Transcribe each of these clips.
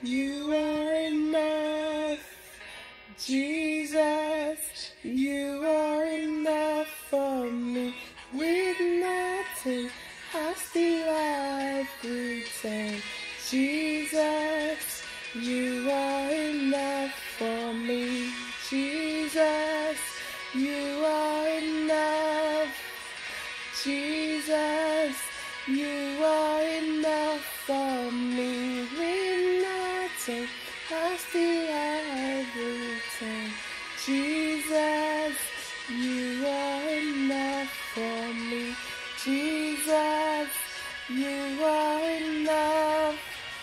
you are enough. Jesus, you are enough for me. With nothing, I still have everything. Jesus, you are enough for me. Jesus, you are enough. Jesus, you are enough for me. With nothing, I still have everything. Jesus, you are enough for me. Jesus, you are enough.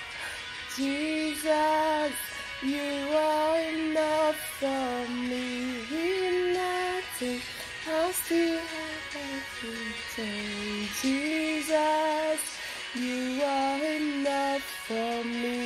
Jesus, you are enough for me. With nothing, I still have everything. Jesus, you are enough for me.